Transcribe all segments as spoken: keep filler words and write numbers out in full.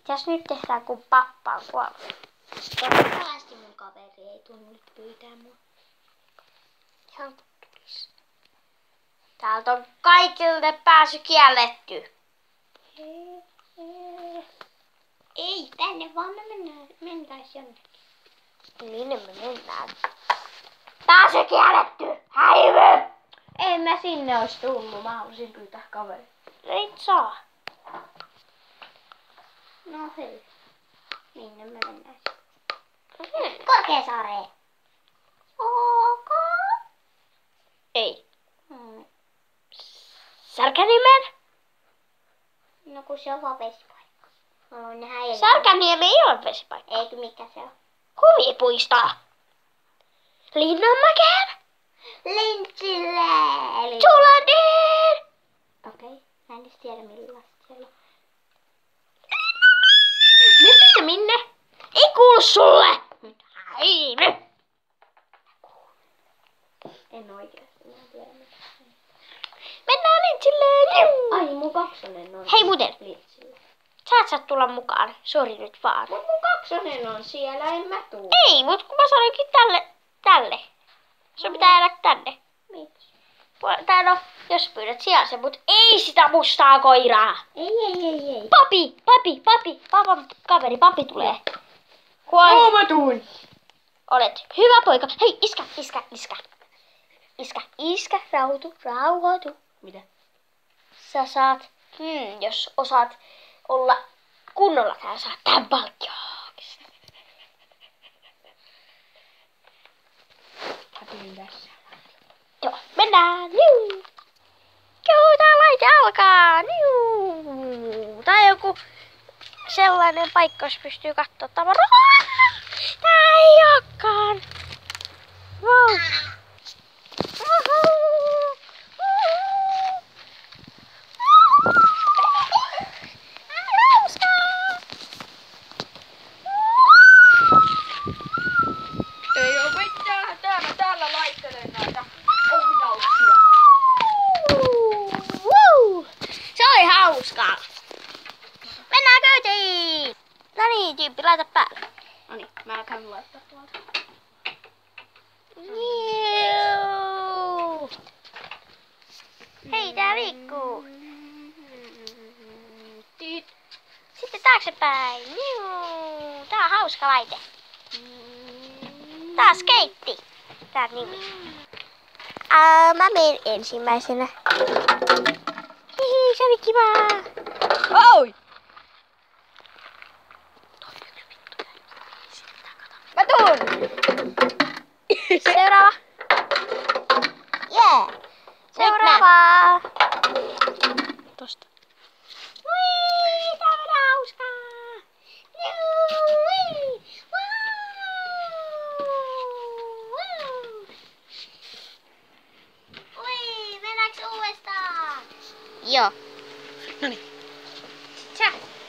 Mitäs nyt tehdään, kun pappa on kuollut? Toivottavasti mun kaveri ei tunnu nyt pyytää mua. Ihan tulisi. Täältä on kaikille pääsy kielletty. Ei, tänne vaan me mennään, mentäis jonnekin. Minne me mennään? Pääsy kielletty! Häivy! En mä sinne ois tullut, mä halusin pyytää kaveria. Et saa. No hei. Minne me mennään? Hmm. Korkeasaareen. Ok. Ei. Hmm. Särkänniemen? No kun se on vaan vesipaikka. Mä haluan nähdä elämää. Särkänniemi ei ole vesipaikka. Eikö mikä se on? Huvipuisto. Linnanmäkeen. Lintsille! Eli... Sulandeen. Okei, okay. Mä en edes tiedä millaista siellä on. Nyt minne? Ei kuulu sulle. Nyt häivy. En oikeesti, mä en tiedä mitä. Mennään lintsille. Ai, mun kaksonen on. Hei muuten. Lintsillä. Sä et saa tulla mukaan. Sori nyt vaan. Mut mun kaksonen on siellä, en mä tuu. Ei, mut kun mä sanoinkin tälle, tälle. Sun pitää jäädä tänne. Miksi? Tai no, jos pyydät sijaisen, mut ei sitä mustaa koiraa. Ei, ei, ei, ei. Papi, papi, papi, papan kaveri, papi tulee. Huom... Joo, mä tuun. Olet hyvä poika. Hei, iskä, iskä, iskä. Iskä, iskä, rauhoitu, rauhoitu. Mitä? Sä saat, hmm, jos osaat olla kunnolla täällä, saat tämän palkkion. Mä tulin tässä. Joo, mennään. Niu. Joo, tää laite alkaa. Niu. Tai joku sellainen paikka, jos pystyy katsoa tavaraa. Tää ei olekaan. Wow. Ei oo mitään. Täällä, täällä laittelen näitä ohjauksia. Woo! Se oli hauskaa. Mennään köytiin. No niin, tyyppi, laita päälle. Noniin, mä käyn laittaa tuolta. Niu. Hei, tää liikkuu. Sitten taaksepäin. Niu. Tää on hauska laite. Tää on skeitti. Tää on nimi. Ää, mä menen ensimmäisenä. Hihi, se oli kivaa. Oi! Mä tuun! Seuraava. Yeah! Seuraava. Tosta. Ui, tää on hauskaa. Ui, Ui, mennäänkö uudestaan? joo. Noniin. Sä.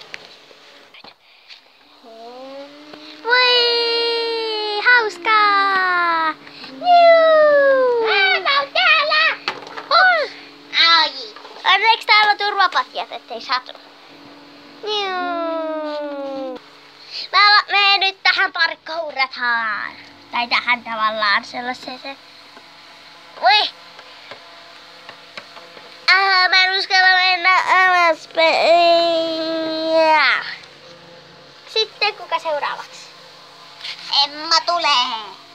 Voi, hauskaa! Juu! Mä oon täällä! Hups! Ai! Onneksi täällä on turvapatjat, ettei satu. Juu! Mä menen nyt tähän parkkourataan. Tai tähän tavallaan sellaiseen. Voi! Ah, mä en uskalla mennä alaspäin. Sitten kuka seuraavaksi? Emma tulee!